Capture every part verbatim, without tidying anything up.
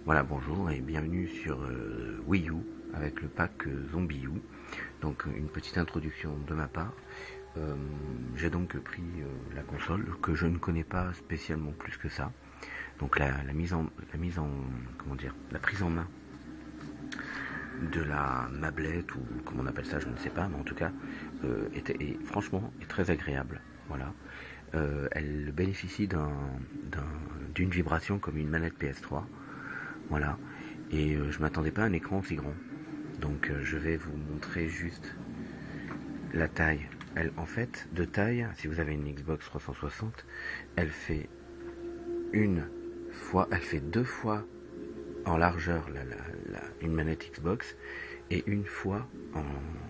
Voilà, bonjour et bienvenue sur euh, Wii U avec le pack euh, ZombiU. Donc une petite introduction de ma part. Euh, J'ai donc pris euh, la console que je ne connais pas spécialement plus que ça. Donc la, la mise en la mise en comment dire la prise en main de la mablette ou comment on appelle ça, je ne sais pas, mais en tout cas euh, est, est, franchement est très agréable. Voilà. Euh, elle bénéficie d'un d'une vibration comme une manette P S trois. Voilà, et euh, je m'attendais pas à un écran aussi grand. Donc euh, je vais vous montrer juste la taille. Elle, en fait, de taille, si vous avez une Xbox trois cent soixante, elle fait une fois, elle fait deux fois en largeur la, la, la, une manette Xbox et une fois en,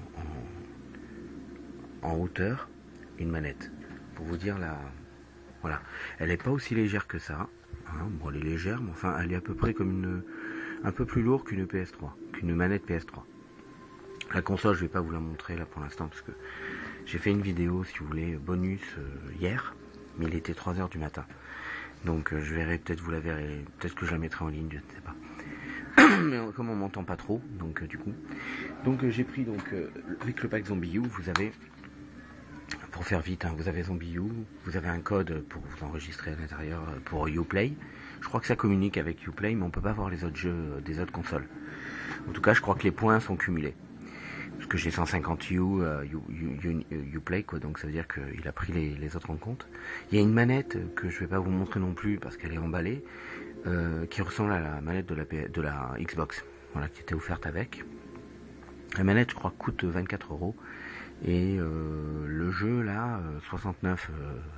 en, en hauteur une manette. Pour vous dire la, voilà, elle n'est pas aussi légère que ça. Hein, bon, elle est légère, mais enfin, elle est à peu près comme une, un peu plus lourde qu'une P S trois, qu'une manette P S trois. La console, je vais pas vous la montrer là pour l'instant parce que j'ai fait une vidéo, si vous voulez, bonus euh, hier, mais il était trois heures du matin. Donc euh, je verrai, peut-être vous la verrez, peut-être que je la mettrai en ligne, je ne sais pas. Mais comme on m'entend pas trop, donc euh, du coup, donc euh, j'ai pris donc euh, avec le pack ZombiU, vous avez, pour faire vite, hein, vous avez ZombiU, vous avez un code pour vous enregistrer à l'intérieur pour Uplay. Je crois que ça communique avec Uplay, mais on peut pas voir les autres jeux des autres consoles. En tout cas, je crois que les points sont cumulés. Parce que j'ai cent cinquante U, euh, Uplay, quoi, donc ça veut dire qu'il a pris les, les autres en compte. Il y a une manette que je vais pas vous montrer non plus parce qu'elle est emballée, euh, qui ressemble à la manette de la, de la Xbox, voilà, qui était offerte avec. La manette, je crois, coûte vingt-quatre euros. Et euh, le jeu, là, soixante-neuf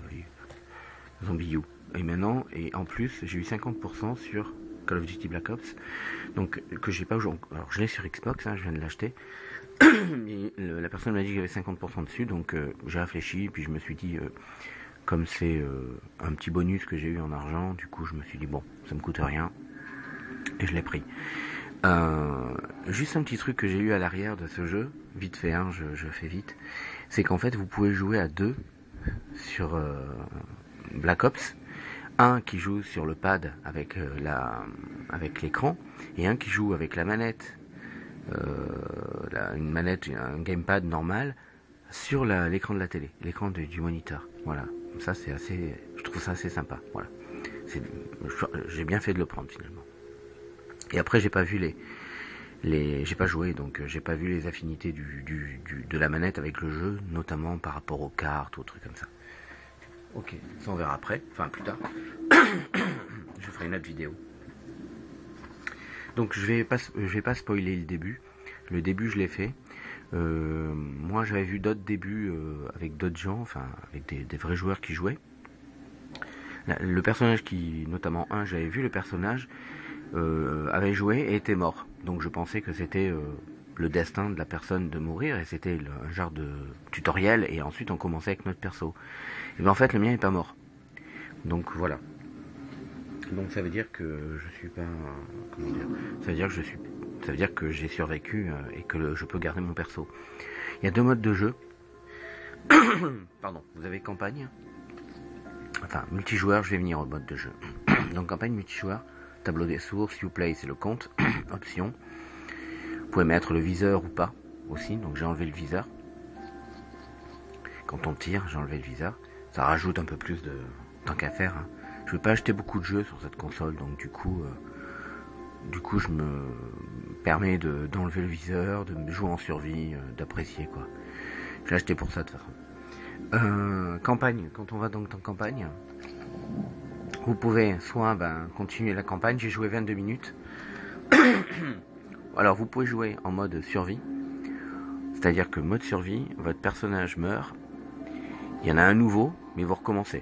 euh, ZombiU. Et maintenant, et en plus, j'ai eu cinquante pour cent sur Call of Duty Black Ops. Donc, que j'ai pas aujourd'hui. Alors, je l'ai sur Xbox, hein, je viens de l'acheter. Mais le, la personne m'a dit qu'il y avait cinquante pour cent dessus. Donc, euh, j'ai réfléchi. Puis, je me suis dit, euh, comme c'est euh, un petit bonus que j'ai eu en argent, du coup, je me suis dit, bon, ça me coûte rien. Et je l'ai pris. Euh, juste un petit truc que j'ai eu à l'arrière de ce jeu, vite fait, hein, je, je fais vite, c'est qu'en fait vous pouvez jouer à deux sur euh, Black Ops, un qui joue sur le pad avec euh, la avec l'écran et un qui joue avec la manette, euh, la, une manette, un gamepad normal sur la, l'écran de la télé, l'écran de, du moniteur. Voilà, ça c'est assez, je trouve ça assez sympa. Voilà, c'est, j'ai bien fait de le prendre finalement. Et après j'ai pas vu les, les j'ai pas joué donc euh, j'ai pas vu les affinités du, du, du, de la manette avec le jeu, notamment par rapport aux cartes ou aux trucs comme ça. Ok, ça on verra après, enfin plus tard. Je ferai une autre vidéo. Donc je vais pas je vais pas spoiler le début. Le début je l'ai fait. Euh, moi j'avais vu d'autres débuts euh, avec d'autres gens, enfin avec des, des vrais joueurs qui jouaient. Le personnage qui, notamment un, j'avais vu le personnage euh, avait joué et était mort. Donc je pensais que c'était euh, le destin de la personne de mourir et c'était le, un genre de tutoriel et ensuite on commençait avec notre perso. Et bien en fait le mien n'est pas mort. Donc voilà. Donc ça veut dire que je suis pas, comment dire, ça veut dire que je suis, ça veut dire que j'ai survécu euh, et que le, je peux garder mon perso. Il y a deux modes de jeu. Pardon. Vous avez campagne. Enfin, multijoueur, je vais venir au mode de jeu. Donc campagne multijoueur, tableau des sources, Uplay c'est le compte, option. Vous pouvez mettre le viseur ou pas aussi, donc j'ai enlevé le viseur. Quand on tire, j'ai enlevé le viseur. Ça rajoute un peu plus de tant qu'à faire. Hein. Je vais pas acheter beaucoup de jeux sur cette console, donc du coup, euh, du coup je me permets de, d'enlever le viseur, de me jouer en survie, euh, d'apprécier quoi. Je l'ai acheté pour ça de toute façon. Euh, campagne, quand on va donc en campagne, vous pouvez soit ben, continuer la campagne, j'ai joué vingt-deux minutes. Alors vous pouvez jouer en mode survie, c'est-à-dire que mode survie, votre personnage meurt, il y en a un nouveau, mais vous recommencez.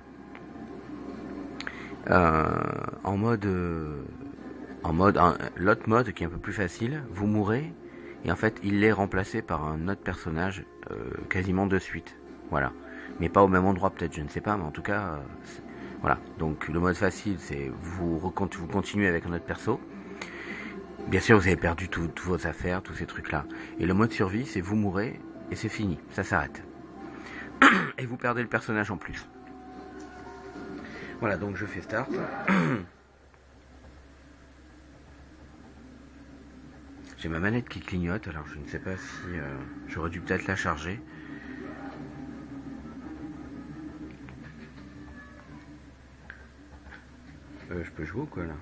Euh, en mode, euh, en mode, en, l'autre mode qui est un peu plus facile, vous mourrez, et en fait il est remplacé par un autre personnage euh, quasiment de suite. Voilà. Mais pas au même endroit peut-être, je ne sais pas, mais en tout cas, euh, voilà. Donc le mode facile, c'est vous, vous continuez avec un autre perso. Bien sûr, vous avez perdu toutes vos affaires, tous ces trucs-là. Et le mode survie, c'est vous mourrez et c'est fini, ça s'arrête. Et vous perdez le personnage en plus. Voilà, donc je fais start. J'ai ma manette qui clignote, alors je ne sais pas si euh, j'aurais dû peut-être la charger. Euh, je peux jouer ou quoi là?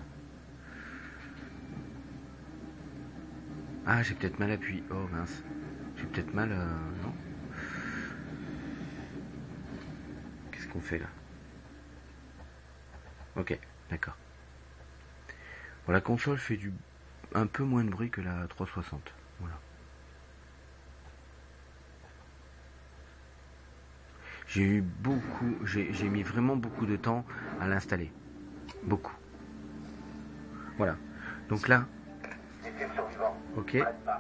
Ah, j'ai peut-être mal appuyé. Oh mince. J'ai peut-être mal... Euh, non? Qu'est-ce qu'on fait là? Ok, d'accord. Bon, la console fait du un peu moins de bruit que la trois cent soixante. Voilà. J'ai eu beaucoup... J'ai mis vraiment beaucoup de temps à l'installer. Beaucoup. Voilà. Donc là... Ok.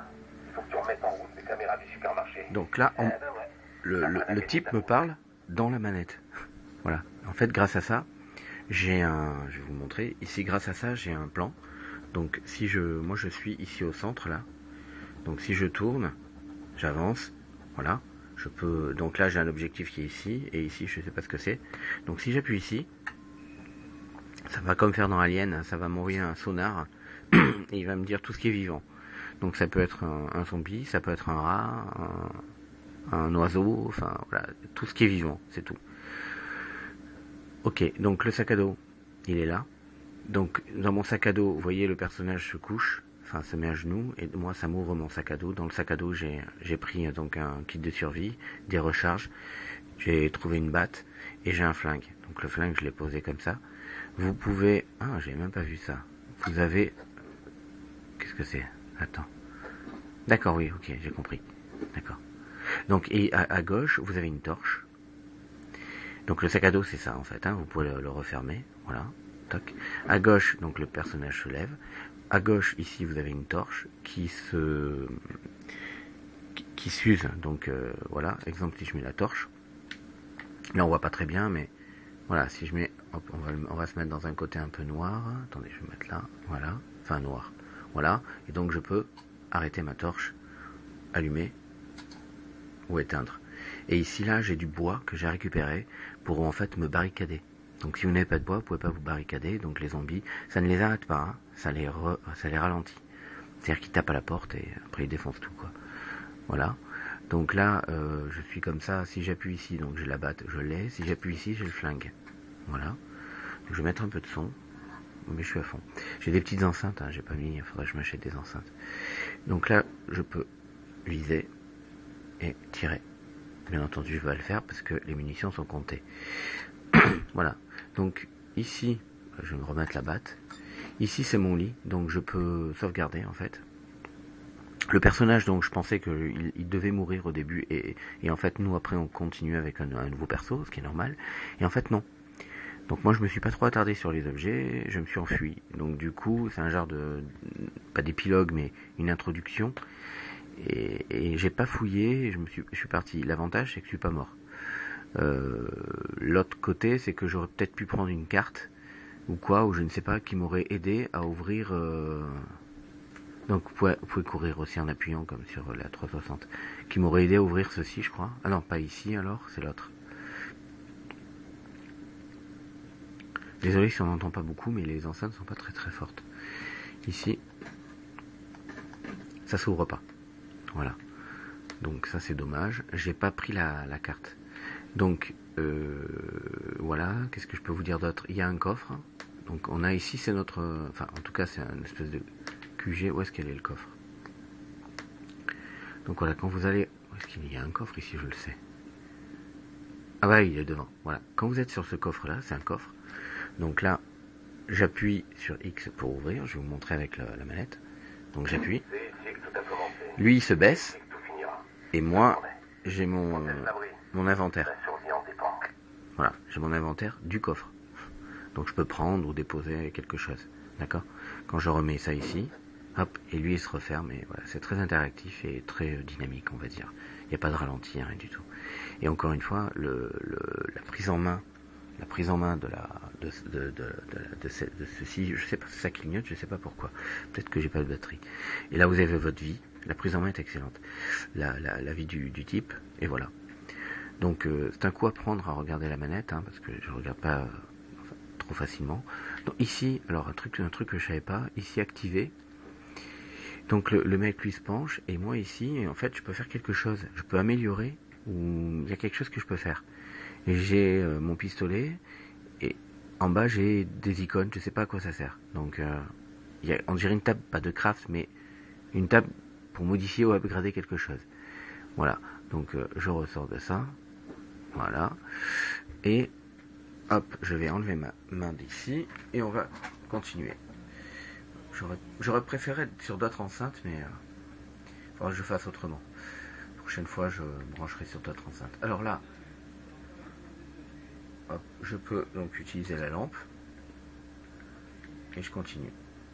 Donc là, on, le, le, le type me parle dans la manette. Voilà. En fait, grâce à ça, j'ai un... Je vais vous montrer. Ici, grâce à ça, j'ai un plan. Donc, si je... Moi, je suis ici au centre, là. Donc, si je tourne, j'avance. Voilà. Je peux... Donc là, j'ai un objectif qui est ici. Et ici, je ne sais pas ce que c'est. Donc, si j'appuie ici, ça va comme faire dans Alien. Ça va m'envoyer un sonar. Et il va me dire tout ce qui est vivant. Donc ça peut être un, un zombie, ça peut être un rat, un, un oiseau, enfin voilà, tout ce qui est vivant, c'est tout. Ok, donc le sac à dos, il est là. Donc dans mon sac à dos, vous voyez le personnage se couche, enfin se met à genoux, et moi ça m'ouvre mon sac à dos. Dans le sac à dos, j'ai j'ai pris donc un kit de survie, des recharges, j'ai trouvé une batte et j'ai un flingue. Donc le flingue, je l'ai posé comme ça. Vous pouvez... Ah, j'ai même pas vu ça. Vous avez... Qu'est-ce que c'est? Attends. D'accord, oui, ok, j'ai compris. D'accord. Donc, et à, à gauche, vous avez une torche. Donc le sac à dos, c'est ça en fait. Hein, vous pouvez le, le refermer. Voilà. Toc. À gauche, donc le personnage se lève. À gauche, ici, vous avez une torche qui se... qui, qui s'use. Donc euh, voilà, exemple, si je mets la torche. Là, on voit pas très bien, mais voilà, si je mets... Hop, on va, on va se mettre dans un côté un peu noir. Attendez, je vais mettre là. Voilà. Enfin, noir. Voilà. Et donc, je peux arrêter ma torche, allumer ou éteindre. Et ici, là, j'ai du bois que j'ai récupéré pour en fait me barricader. Donc si vous n'avez pas de bois, vous pouvez pas vous barricader. Donc les zombies, ça ne les arrête pas, hein. ça, les re, ça les ralentit. C'est-à-dire qu'ils tapent à la porte et après ils défoncent tout, quoi. Voilà. Donc là, euh, je suis comme ça. Si j'appuie ici, donc j'ai la batte, je l'ai. Si j'appuie ici, j'ai le flingue. Voilà. Donc, je vais mettre un peu de son. Mais je suis à fond. J'ai des petites enceintes, hein, j'ai pas mis, il faudrait que je m'achète des enceintes. Donc là, je peux viser et tirer. Bien entendu, je vais le faire parce que les munitions sont comptées. Voilà. Donc ici, je vais me remettre la batte. Ici, c'est mon lit, donc je peux sauvegarder en fait. Le personnage, donc je pensais qu'il il devait mourir au début et, et en fait, nous après, on continue avec un, un nouveau perso, ce qui est normal. Et en fait, non. Donc moi je me suis pas trop attardé sur les objets, je me suis enfui. Donc du coup c'est un genre de, pas d'épilogue mais une introduction. Et, et j'ai pas fouillé, je me suis, je suis parti. L'avantage c'est que je suis pas mort. Euh, L'autre côté c'est que j'aurais peut-être pu prendre une carte ou quoi, ou je ne sais pas, qui m'aurait aidé à ouvrir. Euh... Donc vous pouvez, vous pouvez courir aussi en appuyant comme sur la trois cent soixante, qui m'aurait aidé à ouvrir ceci je crois. Ah non pas ici alors, c'est l'autre. Désolé si on n'entend pas beaucoup, mais les enceintes sont pas très très fortes. Ici, ça s'ouvre pas. Voilà. Donc ça c'est dommage. J'ai pas pris la, la carte. Donc euh, voilà. Qu'est-ce que je peux vous dire d'autre? Il y a un coffre. Donc on a ici, c'est notre... Enfin en tout cas c'est une espèce de Q G. Où est-ce qu'elle est le coffre? Donc voilà, quand vous allez... Où est-ce qu'il y a un coffre ici? Je le sais. Ah bah il est devant. Voilà. Quand vous êtes sur ce coffre là, c'est un coffre. Donc là, j'appuie sur X pour ouvrir. Je vais vous montrer avec la, la manette. Donc j'appuie. Lui, il se baisse. Et moi, j'ai mon, mon inventaire. Voilà, j'ai mon inventaire du coffre. Donc je peux prendre ou déposer quelque chose. D'accord? Quand je remets ça ici, hop, et lui, il se referme. Et voilà, c'est très interactif et très dynamique, on va dire. Il n'y a pas de ralenti, rien du tout. Et encore une fois, le, le, la prise en main La prise en main de la de de de, de, de, ce, de ceci, je sais pas, ça clignote, je sais pas pourquoi. Peut-être que j'ai pas de batterie. Et là vous avez votre vie. La prise en main est excellente. La la, la vie du, du type et voilà. Donc euh, c'est un coup à prendre à regarder la manette, hein, parce que je regarde pas euh, enfin, trop facilement. Donc ici, alors un truc un truc que je savais pas, ici activé. Donc le, le mec lui se penche et moi ici, en fait, je peux faire quelque chose. Je peux améliorer ou il y a quelque chose que je peux faire. Et j'ai euh, mon pistolet et en bas j'ai des icônes. Je sais pas à quoi ça sert. Donc euh, il y a, on dirait une table, pas de craft, mais une table pour modifier ou upgrader quelque chose. Voilà. Donc euh, je ressors de ça. Voilà. Et hop, je vais enlever ma main d'ici et on va continuer. J'aurais, j'aurais préféré être sur d'autres enceintes, mais euh, il faudra que je fasse autrement. La prochaine fois, je brancherai sur d'autres enceintes. Alors là, hop, je peux donc utiliser la lampe et je continue.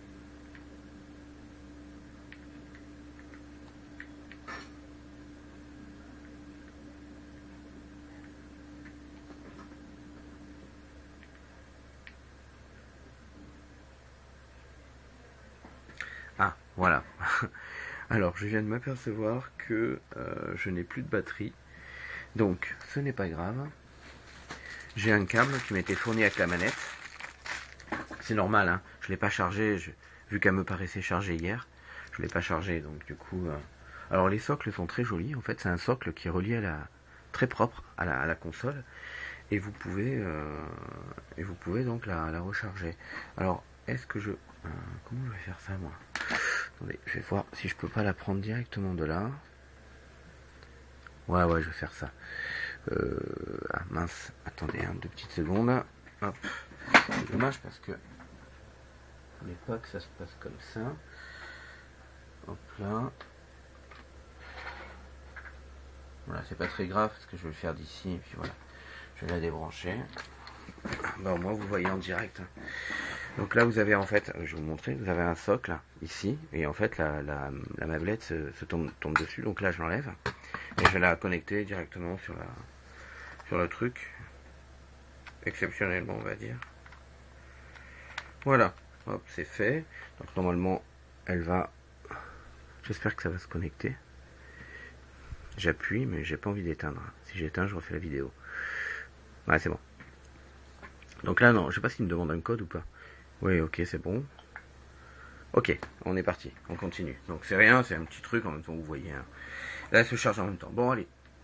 Ah, voilà. Alors, je viens de m'apercevoir que euh, je n'ai plus de batterie. Donc, ce n'est pas grave. J'ai un câble qui m'a été fourni avec la manette. C'est normal, hein. Je ne l'ai pas chargé, je, vu qu'elle me paraissait chargée hier. Je ne l'ai pas chargé, donc du coup... Euh... Alors, les socles sont très jolis. En fait, c'est un socle qui est relié à la... très propre à la, à la console. Et vous pouvez, euh... et vous pouvez donc la, la recharger. Alors, est-ce que je... Euh, comment je vais faire ça, moi? Attendez, je vais voir si je peux pas la prendre directement de là. Ouais, ouais, je vais faire ça. Euh, ah mince, attendez, hein, deux petites secondes. Hop. C'est dommage parce que je voulais pas que ça se passe comme ça. Hop là. Voilà, c'est pas très grave parce que je vais le faire d'ici et puis voilà. Je vais la débrancher. Bah au moins vous voyez en direct. Donc là vous avez en fait, je vais vous montrer, vous avez un socle ici et en fait la, la, la mablette se, se tombe, tombe dessus. Donc là je l'enlève et je vais la connecter directement sur la sur le truc. Exceptionnellement on va dire. Voilà, hop c'est fait. Donc normalement elle va, j'espère que ça va se connecter. J'appuie mais j'ai pas envie d'éteindre. Si j'éteins je refais la vidéo. Ouais c'est bon. Donc là non, je sais pas s'il me demande un code ou pas. Oui, ok, c'est bon. Ok, on est parti, on continue. Donc c'est rien, c'est un petit truc en même temps, vous voyez. Hein. Là, elle se charge en même temps. Bon, allez.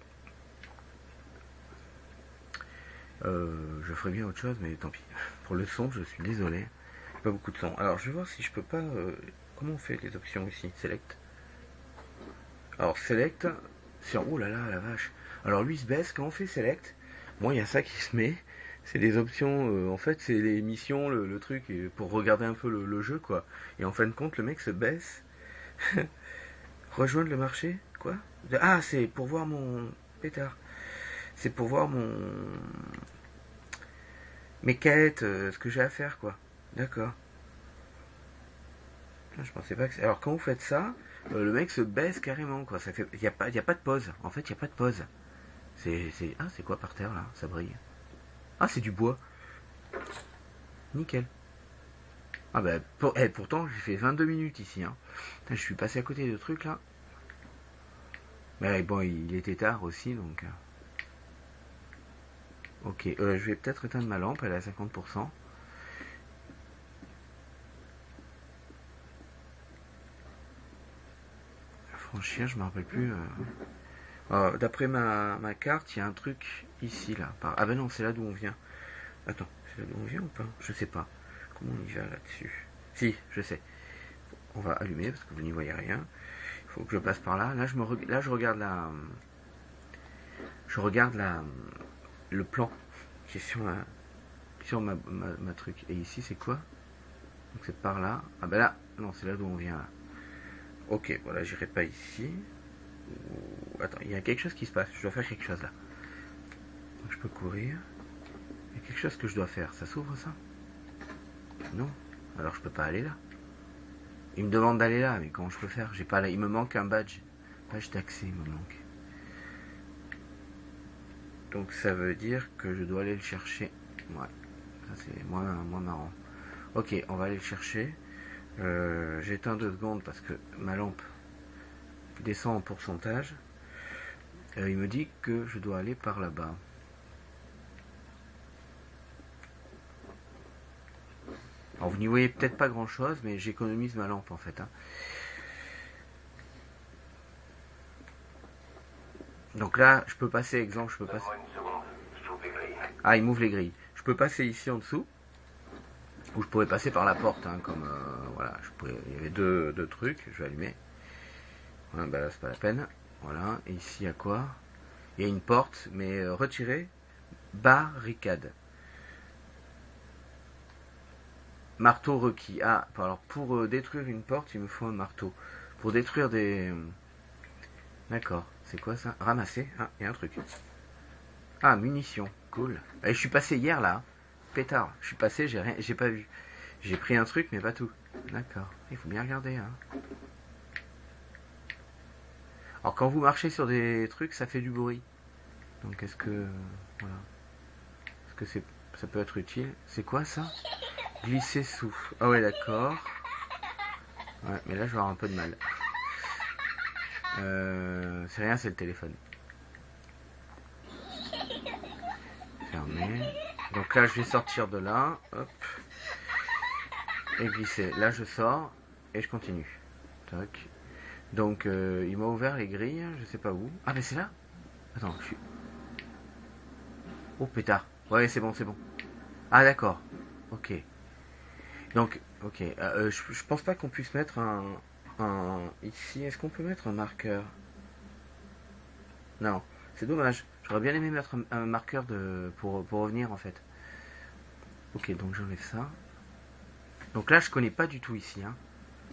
Euh, je ferais bien autre chose, mais tant pis. Pour le son, je suis désolé. Pas beaucoup de son. Alors, je vais voir si je peux pas... Euh, comment on fait les options ici? Select. Alors, Select... Sur... Oh là là, la vache. Alors, lui, il se baisse. Quand on fait Select, moi, il y a ça qui se met... C'est des options, euh, en fait, c'est les missions, le, le truc, et pour regarder un peu le, le jeu, quoi. Et en fin de compte, le mec se baisse. Rejoindre le marché, quoi? Ah, c'est pour voir mon pétard. C'est pour voir mon mes quêtes, euh, ce que j'ai à faire, quoi. D'accord. Je pensais pas que. Alors quand vous faites ça, euh, le mec se baisse carrément, quoi. Ça fait, y a pas, y a pas de pause. En fait, y a pas de pause. C'est, c'est, ah, c'est quoi par terre là? Ça brille. Ah, c'est du bois. Nickel. Ah bah, pour, eh, pourtant, j'ai fait vingt-deux minutes ici. Hein. Putain, je suis passé à côté de trucs là. Mais bon, il était tard aussi, donc... Ok, euh, je vais peut-être éteindre ma lampe, elle est à cinquante pour cent. Franchir, je me rappelle plus. Euh... Euh, D'après ma, ma carte, il y a un truc ici, là. Par... Ah ben non, c'est là d'où on vient. Attends, c'est là d'où on vient ou pas? Je sais pas. Comment on y va là-dessus? Si, je sais. On va allumer parce que vous n'y voyez rien. Il faut que je passe par là. Là, je, me re... là, je regarde la... Je regarde la... le plan qui est sur ma, sur ma, ma, ma truc. Et ici, c'est quoi? Donc c'est par là. Ah ben là, non, c'est là d'où on vient là. Ok, voilà, j'irai pas ici. Attends, il y a quelque chose qui se passe. Je dois faire quelque chose là. Donc je peux courir. Il y a quelque chose que je dois faire. Ça s'ouvre ça? Non. Alors je peux pas aller là. Il me demande d'aller là, mais comment je peux faire? J'ai pas là. Il me manque un badge. Badge d'accès, il me manque. Donc ça veut dire que je dois aller le chercher. Ouais. Ça c'est moins, moins marrant. Ok, on va aller le chercher. Euh, J'éteins deux secondes parce que ma lampe descend en pourcentage. Euh, il me dit que je dois aller par là-bas. Alors vous n'y voyez peut-être pas grand chose, mais j'économise ma lampe en fait. Hein. Donc là, je peux passer, exemple, je peux passer... Ah, il m'ouvre les grilles. Je peux passer ici en dessous, ou je pourrais passer par la porte, hein, comme... Euh, voilà, je pourrais... il y avait deux, deux trucs, je vais allumer. Voilà, bah là, c'est pas la peine. Voilà, et ici, il y a quoi? Il y a une porte, mais euh, retirée. Barricade. Marteau requis. Ah, alors pour euh, détruire une porte, il me faut un marteau. Pour détruire des... D'accord, c'est quoi ça? Ramasser. Ah, il y a un truc. Ah, munitions. Cool. Et je suis passé hier là. Pétard. Je suis passé, j'ai rien, j'ai pas vu. J'ai pris un truc, mais pas tout. D'accord. Il faut bien regarder. Hein. Alors quand vous marchez sur des trucs, ça fait du bruit. Donc est-ce que... Voilà. Est-ce que c'est, ça peut être utile? C'est quoi ça? Glisser sous. Ah ouais, d'accord. Ouais, mais là je vais avoir un peu de mal. Euh, c'est rien, c'est le téléphone. Fermé. Donc là je vais sortir de là. Hop. Et glisser. Là je sors et je continue. Tac. Donc euh, il m'a ouvert les grilles, je sais pas où. Ah mais c'est là. Attends, je suis... Oh pétard. Ouais, c'est bon, c'est bon. Ah d'accord. Ok. Donc, ok. Euh, je, je pense pas qu'on puisse mettre un... un ici, est-ce qu'on peut mettre un marqueur? Non, c'est dommage. J'aurais bien aimé mettre un, un marqueur de, pour, pour revenir en fait. Ok, donc j'enlève ça. Donc là, je connais pas du tout ici. Hein.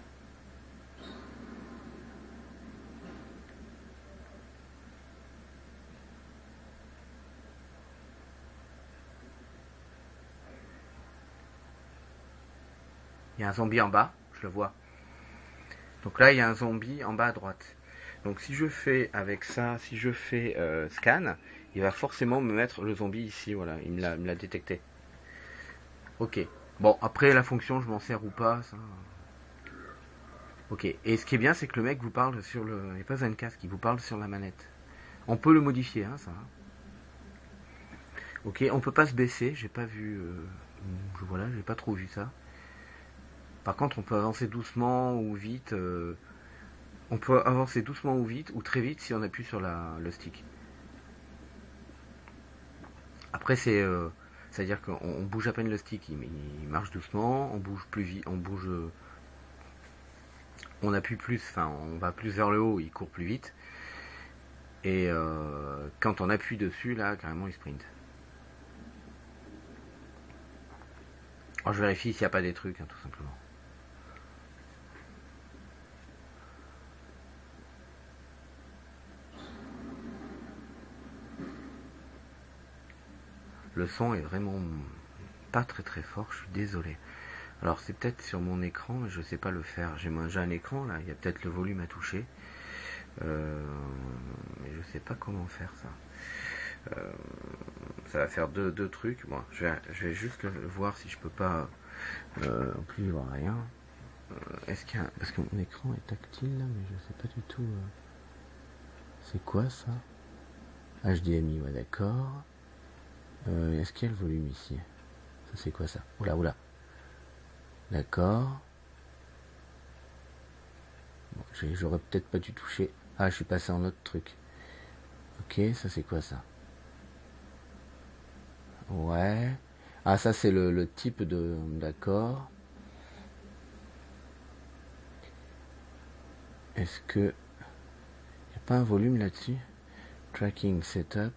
Il y a un zombie en bas, je le vois. Donc là, il y a un zombie en bas à droite. Donc si je fais avec ça, si je fais euh, scan, il va forcément me mettre le zombie ici, voilà, il me l'a, me l'a détecté. Ok. Bon, après la fonction, je m'en sers ou pas, ça... Ok. Et ce qui est bien, c'est que le mec vous parle sur le... Il n'y a pas un casque, il vous parle sur la manette. On peut le modifier, hein, ça. Ok, on peut pas se baisser, j'ai pas vu... Euh... Voilà, j'ai pas trop vu ça. Par contre, on peut avancer doucement ou vite. Euh... On peut avancer doucement ou vite, ou très vite si on appuie sur la, le stick. Après, c'est... Euh... C'est-à-dire qu'on on bouge à peine le stick, il, il marche doucement, on bouge plus vite, on bouge... On appuie plus, enfin, on va plus vers le haut, il court plus vite. Et euh, quand on appuie dessus, là, carrément, il sprint. Alors, je vérifie s'il n'y a pas des trucs, hein, tout simplement. Le son est vraiment pas très très fort, je suis désolé. Alors, c'est peut-être sur mon écran, mais je ne sais pas le faire. J'ai déjà un écran, là, il y a peut-être le volume à toucher. Euh, mais je sais pas comment faire ça. Euh, ça va faire deux, deux trucs. Bon, je vais, je vais juste le, voir si je peux pas. Euh, en plus, il n'y aura rien. Euh, est-ce qu'il y a, parce que mon écran est tactile là, mais je sais pas du tout. Euh, c'est quoi ça? H D M I, ouais, d'accord. Euh, est-ce qu'il y a le volume ici? Ça, c'est quoi ça? Oula, oula. D'accord. Bon, j'aurais peut-être pas dû toucher. Ah, je suis passé en autre truc. Ok, ça c'est quoi ça? Ouais. Ah, ça c'est le, le type de... D'accord. Est-ce que... Il n'y a pas un volume là-dessus? Tracking setup.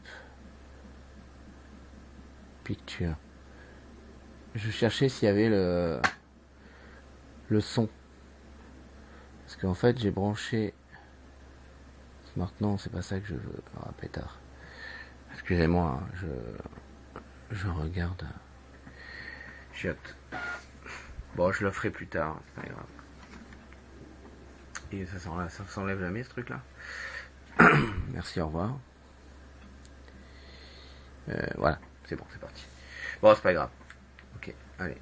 Picture. Je cherchais s'il y avait le... Le son. Parce qu'en fait j'ai branché... Maintenant c'est pas ça que je veux. Ah, pétard. Excusez-moi, hein, je... Je regarde. Chiotte. Bon, je le ferai plus tard, c'est pas grave. Et ça s'enlève, ça s'enlève jamais ce truc là. Merci, au revoir. Euh, voilà, c'est bon, c'est parti. Bon, c'est pas grave. Ok, allez.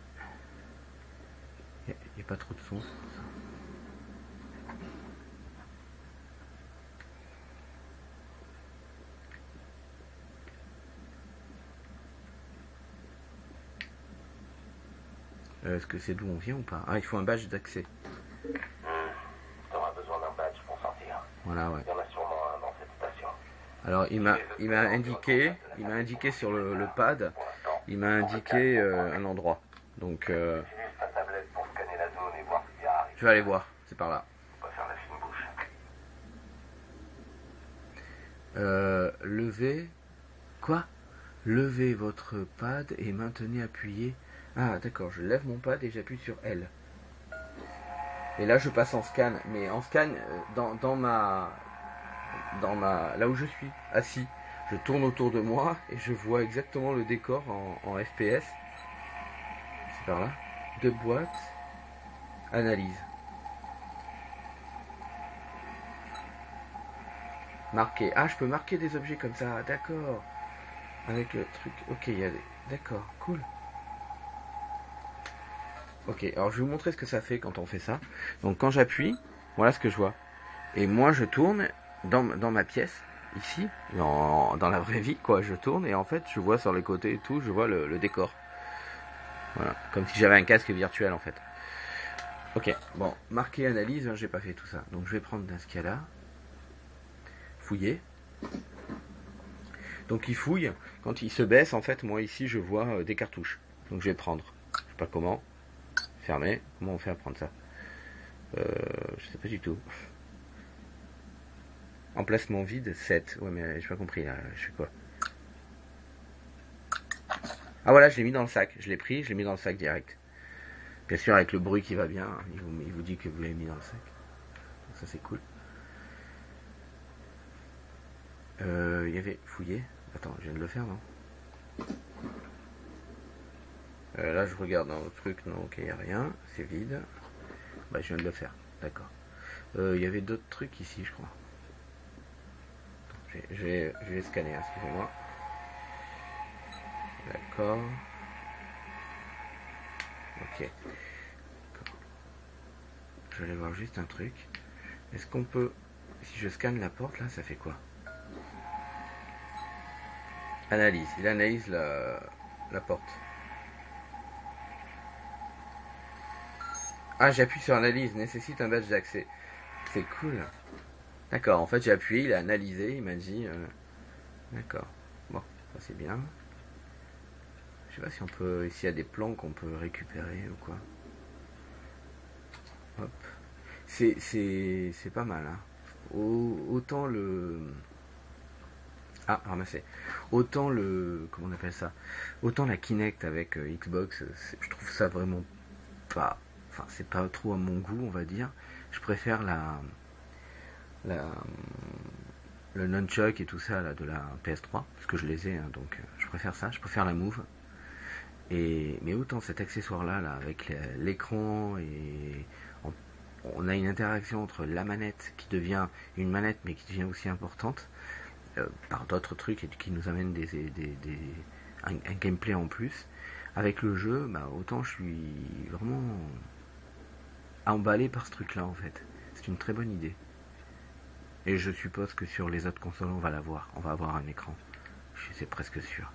Il n'y a, a pas trop de son. Euh, Est-ce que c'est d'où on vient ou pas? Ah, il faut un badge d'accès. Mmh. T'auras besoin d'un badge pour sortir. Voilà, ouais. Il y en a sûrement un dans cette station. Alors il m'a il m'a indiqué, il m'a indiqué sur le, le pad, il m'a indiqué euh, un endroit. Donc euh, je vais aller voir, c'est par là. Euh, levez quoi? Levez votre pad et maintenez appuyé. Ah d'accord, je lève mon pad et j'appuie sur L. Et là je passe en scan, mais en scan dans, dans ma dans ma là où je suis assis, je tourne autour de moi et je vois exactement le décor en, en F P S. C'est par là. Deux boîtes. Analyse. Marquer. Ah, je peux marquer des objets comme ça. D'accord. Avec le truc. Ok, il y a des. D'accord, cool. Ok, alors je vais vous montrer ce que ça fait quand on fait ça. Donc quand j'appuie, voilà ce que je vois. Et moi je tourne dans, dans ma pièce, ici, dans, dans la vraie vie, quoi. Je tourne et en fait je vois sur les côtés et tout, je vois le, le décor. Voilà, comme si j'avais un casque virtuel en fait. Ok, bon, marquer analyse, hein, j'ai pas fait tout ça. Donc je vais prendre dans ce cas-là. Fouiller. Donc il fouille, quand il se baisse, en fait, moi ici je vois euh, des cartouches. Donc je vais prendre. Je sais pas comment. Fermer. Comment on fait à prendre ça? euh, Je sais pas du tout. Emplacement vide, sept. Ouais mais j'ai pas compris là, je fais quoi? Ah voilà, je l'ai mis dans le sac. Je l'ai pris, je l'ai mis dans le sac direct. Bien sûr avec le bruit qui va bien, il vous, il vous dit que vous l'avez mis dans le sac. Donc ça c'est cool. Euh, il y avait fouillé. Attends, je viens de le faire, non? euh, Là, je regarde dans le truc. Non, ok, il n'y a rien. C'est vide. Bah, je viens de le faire. D'accord. Euh, il y avait d'autres trucs ici, je crois. Je vais, je vais, je vais scanner, excusez-moi. D'accord. Ok. Je vais aller voir juste un truc. Est-ce qu'on peut... Si je scanne la porte, là, ça fait quoi? Analyse. Il analyse la, la porte. Ah, j'appuie sur analyse. Nécessite un badge d'accès. C'est cool. D'accord. En fait, j'ai appuyé, il a analysé, il m'a dit... Euh... D'accord. Bon, ça c'est bien. Je sais pas si on peut... S'il y a des plans qu'on peut récupérer ou quoi. Hop. C'est, c'est, c'est pas mal, hein. Autant le... Ah, ramassé. Autant le... Comment on appelle ça? Autant la Kinect avec euh, Xbox, je trouve ça vraiment pas... Enfin, c'est pas trop à mon goût, on va dire. Je préfère la... la le nunchuck et tout ça là, de la P S trois, parce que je les ai, hein, donc euh, je préfère ça. Je préfère la Move. Et, mais autant cet accessoire-là, là, avec l'écran et... On, on a une interaction entre la manette qui devient une manette, mais qui devient aussi importante. Euh, par d'autres trucs et qui nous amènent des, des, des, un, un gameplay en plus. Avec le jeu, bah, autant je suis vraiment emballé par ce truc là en fait. C'est une très bonne idée. Et je suppose que sur les autres consoles on va l'avoir. On va avoir un écran. Je suis presque sûr.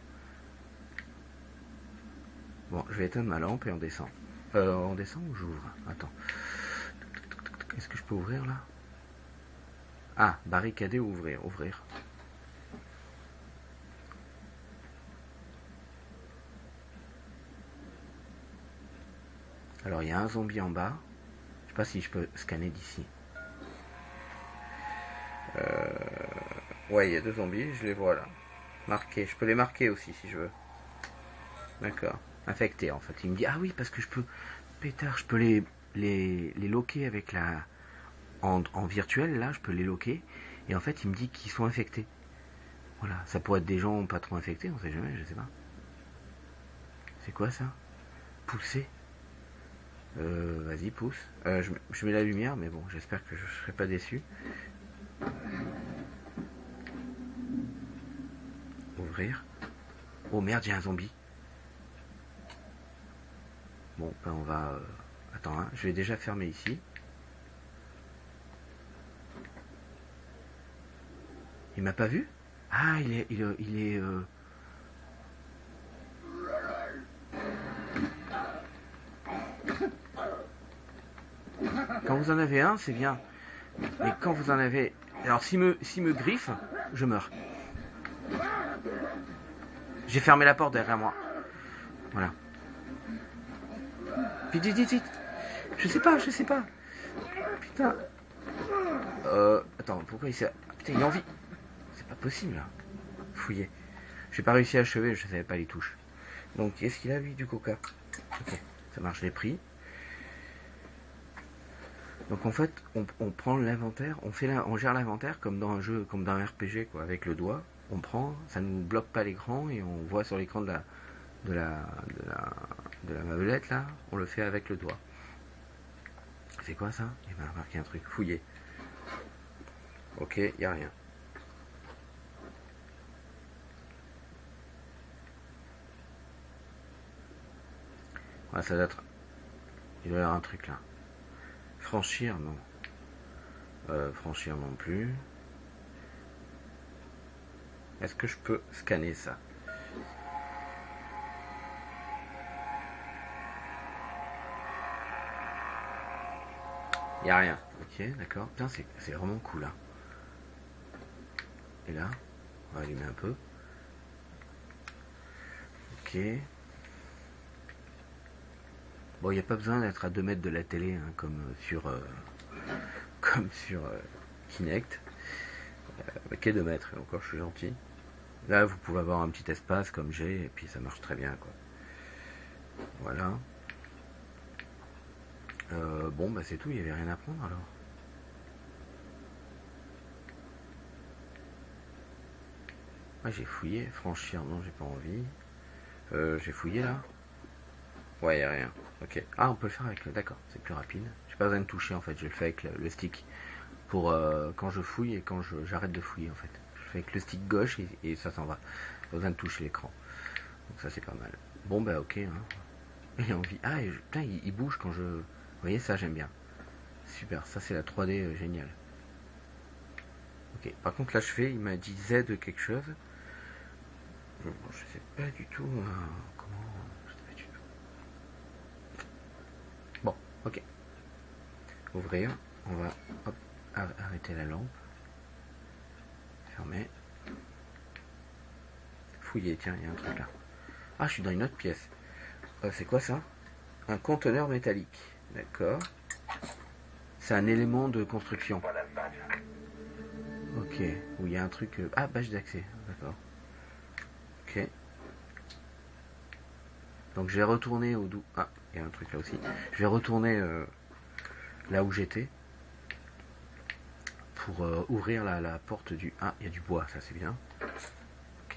Bon, je vais éteindre ma lampe et on descend. Euh, on descend ou j'ouvre? Attends. Est-ce que je peux ouvrir là? Ah, barricader ou ouvrir? Ouvrir. Alors, il y a un zombie en bas. Je sais pas si je peux scanner d'ici. Euh... Ouais, il y a deux zombies, je les vois là. Marqués. Je peux les marquer aussi si je veux. D'accord. Infectés en fait. Il me dit, ah oui, parce que je peux... Pétard, je peux les, les, les loquer avec la... En, en virtuel, là, je peux les loquer. Et en fait, il me dit qu'ils sont infectés. Voilà, ça pourrait être des gens pas trop infectés, on sait jamais, je sais pas. C'est quoi ça? Pousser. Euh, vas-y, pousse. Euh, je, je mets la lumière, mais bon, j'espère que je serai pas déçu. Ouvrir. Oh merde, j'ai un zombie. Bon, ben on va... Euh... Attends, hein, je vais déjà fermer ici. Il m'a pas vu? Ah, il est... Il est... Il est euh... Quand vous en avez un, c'est bien. Mais quand vous en avez... Alors, s'il me, s'il me griffe, je meurs. J'ai fermé la porte derrière moi. Voilà. Vite, vite, vite, vite. Je sais pas, je sais pas. Putain. Euh, attends, pourquoi il s'est... Putain, il a envie. C'est pas possible, là. Fouiller. J'ai pas réussi à achever, je savais pas les touches. Donc, qu'est-ce qu'il a, lui, du coca? Ok, ça marche, je l'ai pris. Donc, en fait, on, on prend l'inventaire, on fait la, on gère l'inventaire comme dans un jeu, comme dans un R P G, quoi, avec le doigt. On prend, ça ne bloque pas l'écran et on voit sur l'écran de la, de la, de la, de la tablette, là, on le fait avec le doigt. C'est quoi ça? Il m'a marqué un truc, fouiller. Ok, il n'y a rien. Ouais, ça doit être... Il doit y avoir un truc là. Franchir, non. Euh, franchir non plus. Est-ce que je peux scanner ça? Il n'y a rien. Ok, d'accord. Putain, c'est vraiment cool là. Et là, on va allumer un peu. Ok. Bon, il n'y a pas besoin d'être à deux mètres de la télé, hein, comme sur, euh, comme sur euh, Kinect. Euh, ok, deux mètres, encore je suis gentil. Là, vous pouvez avoir un petit espace comme j'ai, et puis ça marche très bien, quoi. Voilà. Euh, bon, bah c'est tout, il n'y avait rien à prendre alors. Ah, j'ai fouillé, franchir, non, j'ai pas envie. Euh, j'ai fouillé là. Ouais, il n'y a rien. Ok. Ah, on peut le faire avec le... D'accord, c'est plus rapide. J'ai pas besoin de toucher en fait, je le fais avec le, le stick. Pour euh, quand je fouille et quand j'arrête de fouiller en fait. Je fais avec le stick gauche et, et ça s'en va. Pas besoin de toucher l'écran. Donc ça c'est pas mal. Bon bah ok. Hein. Il a envie. Ah, et je... putain, il, il bouge quand je... Vous voyez, ça j'aime bien. Super, ça c'est la trois D euh, géniale. Ok, par contre là je fais, il m'a dit Z quelque chose. Bon, je sais pas du tout euh, comment... Je sais pas du tout. Bon, ok. Ouvrir, on va hop, arrêter la lampe. Fermer. Fouiller, tiens, il y a un truc là. Ah, je suis dans une autre pièce. Euh, c'est quoi ça? Un conteneur métallique. D'accord. C'est un élément de construction. Ok, où il y a un truc... Euh... Ah, badge d'accès, d'accord. Ok. Donc je vais retourner au doux. Ah, il y a un truc là aussi. Je vais retourner euh, là où j'étais. Pour euh, ouvrir la, la porte du... Ah, il y a du bois, ça c'est bien. Ok.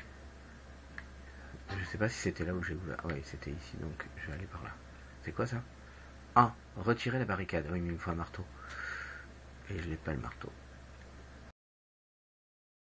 Je sais pas si c'était là où j'ai ouvert. Ah oui, c'était ici, donc je vais aller par là. C'est quoi ça? Ah, retirer la barricade. Oui, mais il me faut un marteau. Et je n'ai pas le marteau.